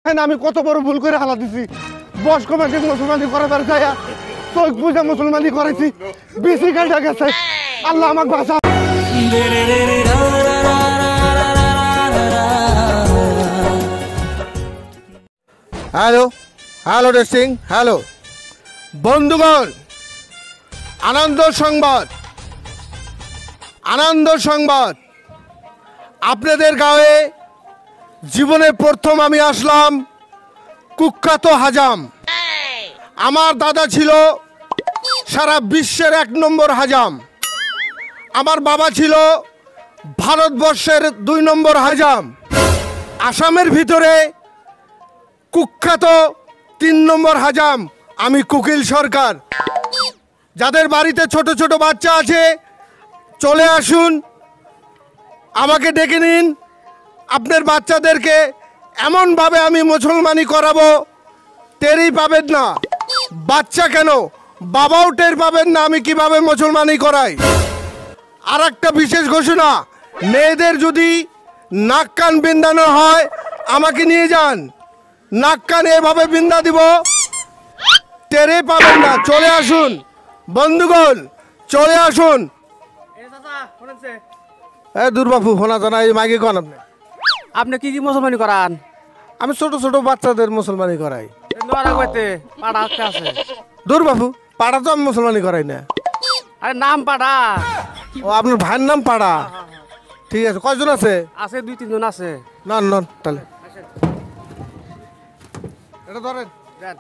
হ্যাঁ আমি কত বড় ভুল করে হালা দিছি বয়স্ক মানুষ মুসলমানি করাবার যায় চোখ বুঝে মুসলমানি করেছি বেশি কাটা গেছে আল্লাহ আমাকে বাঁচা হ্যালো হ্যালো টেস্টিং হ্যালো বন্ধুগণ আনন্দ সংবাদ আপনাদের গাঁয়ে জীবনে প্রথম আমি আসলাম কুখ্যাত হাজাম আমার দাদা ছিল সারা বিশ্বের 1 নম্বর হাজাম আমার বাবা ছিল ভারতবর্ষের 2 নম্বর হাজাম আসামের ভিতরে কুখ্যাত 3 নম্বর হাজাম আমি কুকিল সরকার যাদের বাড়িতে ছোট ছোট বাচ্চা আছে চলে আসুন আমাকে ডেকে নিন আপনার বাচ্চাদেরকে এমনভাবে আমি মুসলমানি করাবো টেরই পাবেন না বাচ্চা কেন বাবাও টের পাবেন না আমি কিভাবে মুসলমানি করাই আর একটা বিশেষ ঘোষণা মেয়েদের যদি নাক কান বিন্দানো হয় আমাকে নিয়ে যান নাক কান এভাবে বিন্দা দিব টেরে পাবেন না চলে আসুন বন্ধুগণ চলে আসুন দুর্বাবু হোনা জানা এই মাইকে কন আপনি কি কি মুসলমানি করান আমি ছোট ছোট বাচ্চাদের মুসলমানি করাই দুর্বাবু পাড়া তো আমি মুসলমানি করাই না আরে নাম পাড়া ও আপনার ভাইয়ের নাম পাড়া ঠিক আছে কয়জন আছে আছে 2-3 জন আছে নন নন তাহলে এটা ধরেন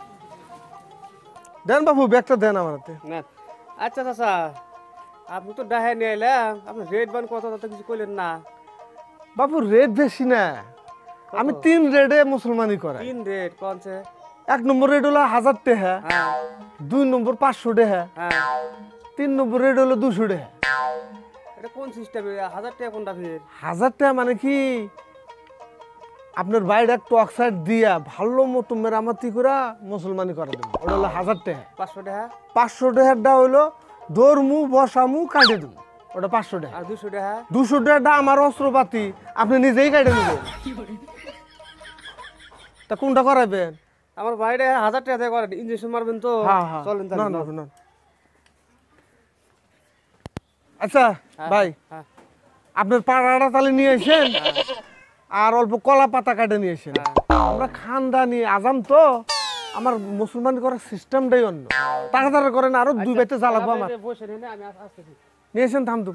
দেন বাবু ব্যাগটা দেন আমার হাতে আচ্ছা চাচা আপনি তো ডাহে নিয়ে এলাম আপনি রেড বান কত কিছু কইলেন না বাবু রেট বেশি না আমি 3 রেডে মুসলমানি করাই 3 রেড কোন সে 1 নম্বর রেড হলো 1000 টাকা 2 নম্বর 500 টাকা 3 নম্বর রেড হলো 200 টাকা এটা কোন সিস্টেমে 1000 টাকা কোনটা ফির 1000 টাকা মানে কি আপনার বাইরে একটু অক্সাইড দিয়া ভালো মতো মেরামতি করে মুসলমানি করা দেব ওটা হলো 1000 টাকা 500 টাকা 500 টাকাটা হলো দরমু বসামু কাটে দেব ওটা 500 টাকা আর 200 টাকা 200 টাকাটা আমার অস্ত্রপাতি আপনি নিজেই কাটে নেবেন তা কোনটা করাবেন আমার বাইরে 1000 টাকা দিয়ে করেন ইনজেকশন মারবেন তো চলেন তাহলে না আচ্ছা ভাই আপনার পাড়াটা তাহলে নিয়ে আসেন আর অল্প কলা পাতা কাটে নিয়ে আসেন আমরা খানদানি আজাম তো আমার মুসলমান করার সিস্টেমটাই অন্য তাড়াতাড়ি করেন আরো 2 বাইতে জ্বালাবো আমার আমি আসতেছি নিয়ে আসেন থামতুম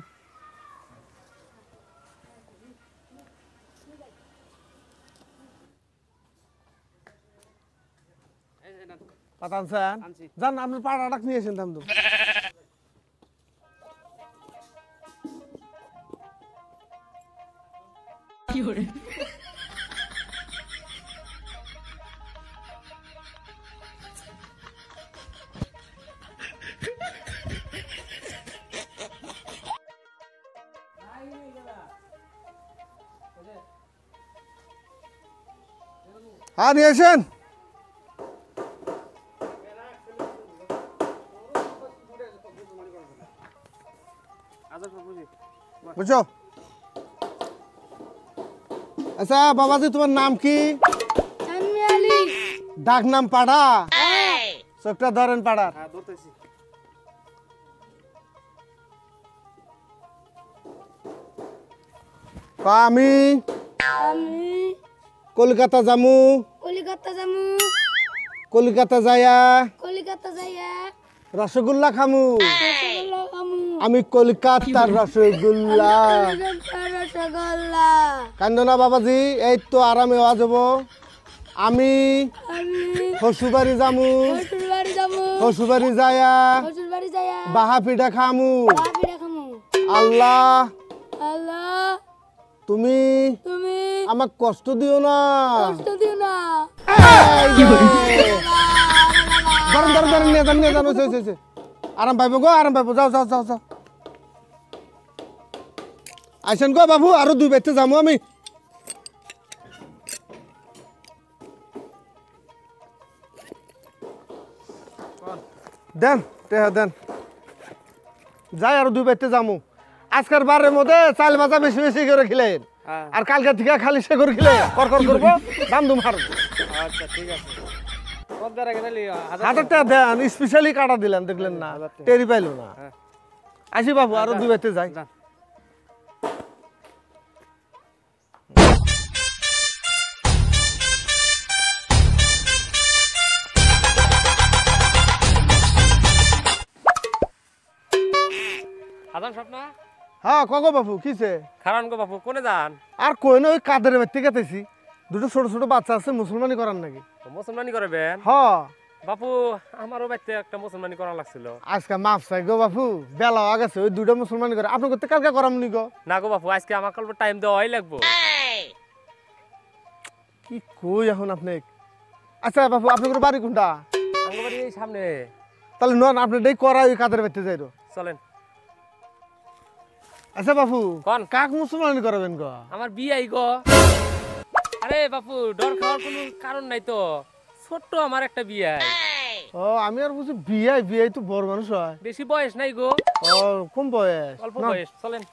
পাতা আনছেন যান আপনার পাড়াটা নিয়ে আসেন থামতুম কি করে হ্যাঁ নিয়ে আসেন বুঝছো আচ্ছা বাবাজি তোমার নাম কি ডাক নাম পাড়া চোখটা ধরেন পাড়ার আমি কলকাতা যামু কলকাতা যাইয়া রসগোল্লা খামু আমি কলকাতার রসগোল্লা কান্দনা বাবাজি এই তো আরামে আওয়া যাব আমি শ্বশুরবাড়ি যামু শ্বশুরবাড়ি যাইয়া বাহা পিঠা খামু আল্লাহ তুমি আমাক কষ্ট দিও না আরাম পাইব গো আরাম পাইব যাও যাও যাও যাও আইসেন গো বাবু আরো 2 বাইতে যাবো আমি দেন টেহা দেন যাই আরো 2 বাইতে যাবো আজকের বারের মধ্যে চাল ভাজা বেশি বেশি করে খেলেন আর কালকে থেকে খালি সে করে খেলে কর করবো দাম দুম হারবো আচ্ছা ঠিক আছে কতদার আগে তাহলে 1000 টাকা দেন, স্পেশালি কাটা দিলেন, দেখলেন না, 1000 টাকা। টেরি পাইলো না। হ্যাঁ। আসি বাবু, আরো দুই বাইতে যাই। যান। আদান স্বপ্ন হ্যাঁ কগো বাবু, কিছে? খারান গো বাপু কোনে যান? আর কই না, ওই কাদের বাইতে গেতেছি। দুটো ছোট ছোট বাচ্চা আছে, মুসলমানি করার নাকি? মুসলমানি করবেন? হ্যাঁ। বাপু আমারও বাড়িতে একটা মুসলমানি করা লাগছিল। আজকে মাফ চাই গো বাপু, বেলা গেছে, ওই দুটো মুসলমানি করে আপনি করতে কালকে করাম নি গো। না গো বাপু, আজকে আমার কালকে টাইম দেওয়াই লাগবো। কি কই এখন আপনি? আচ্ছা বাপু, আপনার বাড়ি কোনটা? আমার বাড়ি এই সামনে। তাহলে নন আপনি ডেই করা, ওই কাদের বাইতে যাই। চলেন। আচ্ছা বাপু, কোন? কাক মুসলমানি করাবেন গো? আমার বিয়ে আই গো। আরে বাপু, ডর খাওয়ার কোনো কারণ নাই তো, ছোট্ট আমার একটা বিয়ে। ও আমি আর বুঝি বিয়ে, বিয়ে তো বড় মানুষ হয়। বেশি বয়স নাই গো, ও কম বয়স? অল্প না। বয়স। চলেন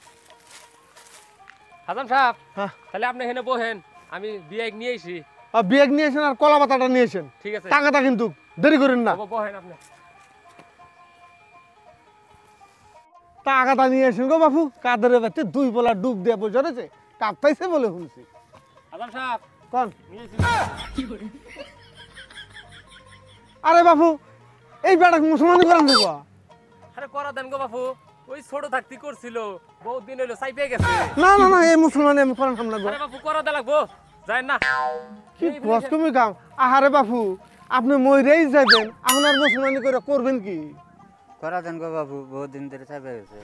হাসান সাহেব, হ্যাঁ। তাহলে আপনি এখানে বহেন, আমি বিয়ে নিয়ে আইছি। বিয়ে নিয়েছেন আর কলা পাতাটা নিয়েছেন, ঠিক আছে টাকাটা কিন্তু দেরি করেন না। বহেন আপনি। টাকাটা নিয়ে আসেন গো বাপু, কাদের বাইতে দুই বলা ডুব দিয়ে বসে রয়েছে, কাঁপতাইছে বলে শুনছি। হাসান সাহেব কোন? নিয়ে আইছি। আরে বাপু, এই বেটা মুসলমানি করান দেবো? আরে করা দেন গো বাপু, ওই ছোট থাকতে করছিল, বহুত দিন হইলো চাই পেয়ে গেছে। না না না, এই মুসলমানি আমি করান না গো। আরে বাপু করা দে লাগবো, যায় না। কি কষ্ট তুমি কাম। আহারে বাপু, আপনি মইরেই যাবেন, আপনার মুসলমানি করে করবেন কি? করা দেন গো বাবু, বহুত দিন ধরে চাপে গেছে।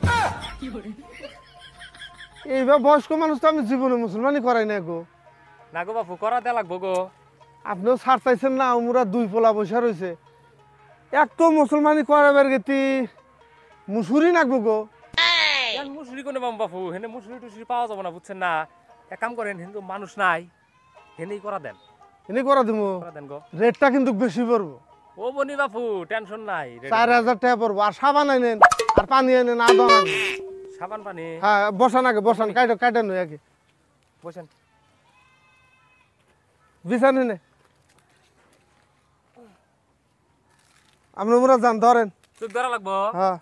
এইবার বয়স্ক মানুষ তো আমি জীবনে মুসলমানি করাই না গো। না গো বাপু, করা দে লাগবো গো। আপনিও ছাড় চাইছেন না, আমরা দুই পোলা বসে রয়েছে, এক তো মুসলমানি করাবার গেতি মুসুরি নাকবো গো। মুসুরি কোনে পাবো বাপু, হেনে মুসুরি টুসুরি পাওয়া যাবো না, বুঝছেন না। এক কাম করেন, হেন তো মানুষ নাই, হেনেই করা দেন। এনে করা দিব, করা দেন গো। রেটটা কিন্তু বেশি পড়বো। ও বনি বাপু, টেনশন নাই। 4000 টাকা পড়বো, আর সাবান আনেন আর পানি আনেন, আদন আনেন। সাবান পানি? হ্যাঁ বসান আগে, বসান, কাইটা কাইটা নই আগে, বসেন। বিছান এনে আপনি পুরা যান, ধরেন। চোখ ধরা লাগবো। হ্যাঁ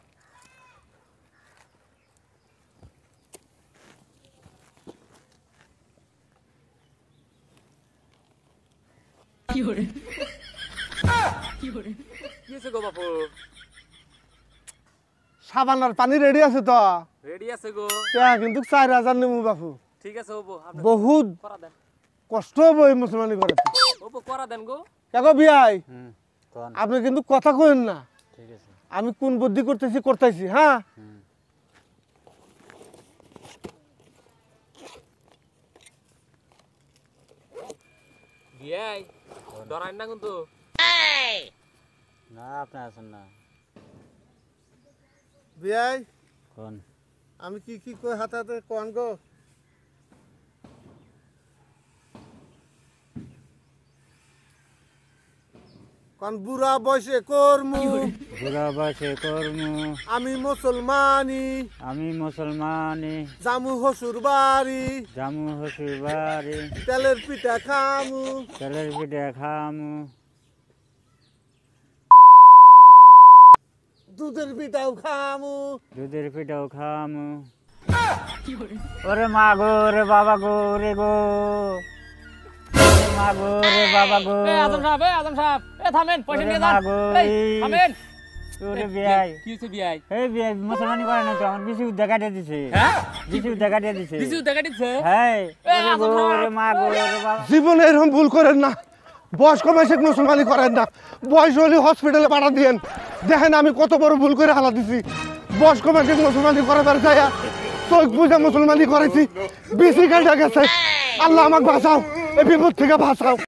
কি হয়েছে গো বাপু? সাবান আর পানি রেডি আছে তো? রেডি আছে গো। টাকা কিন্তু 4000 নেবো বাপু। ঠিক আছে ওবো, আপনি বহুত করা দেন। কষ্ট হবো এই মুসলমানি করাতে। ওবো করা দেন গো। দেখো বিয়াই, কোন? আপনি কিন্তু কথা কইেন না, ঠিক আছে। আমি কোন বুদ্ধি করতেছি করতেছি। হ্যাঁ বিয়াই ডরাই না কিন্তু। না আপনি আসেন না। বিয়াই, কোন? আমি কি কি কই হাতে হাতে কোন গো? কোন বুড়া বয়সে কর্মু, বুড়া বয়সে কর্ম, আমি মুসলমানি, আমি মুসলমানি, জামু হসুর বাড়ি, জামু হসুর বাড়ি, তেলের পিঠা খামু, তেলের পিঠা খামু, দুধের পিঠাও খামু। দুধের পিঠাও খামু। ওরে মা গো রে বাবা গো রে গো, ওরে মা গো রে বাবা গো, আজম সাহেব, আজম সাহেব, থামেন, পয়সা ওরে নিয়ে মা যান। গো, থামেন। ওরে বিয়াই, কি হয়েছে বিয়াই? এই বিয়াই মুসলমানি করে না তো, আমার বেশি উদ্যোগ কাটিয়ে দিছে। হ্যাঁ বেশি উদ্যোগ কাটিয়ে দিছে। কিছু দেখা দিচ্ছে। হ্যাঁ, ওরে আজম গো সাহেব, রে মা গো রে বাবা। জীবনে এরকম ভুল করেন না, বয়স্ক বয়সে মুসলমানি করেন না, বয়স হলে হসপিটালে পাঠা দিয়েন। দেখেন আমি কত বড় ভুল করে হালা দিছি, বয়স্ক বয়সে মুসলমানি করাবার যায় চোখ বুঝে মুসলমানি করেছি, বেশি কাটা গেছে। আল্লাহ আমাকে বাঁচাও, এই বিপদ থেকে বাঁচাও।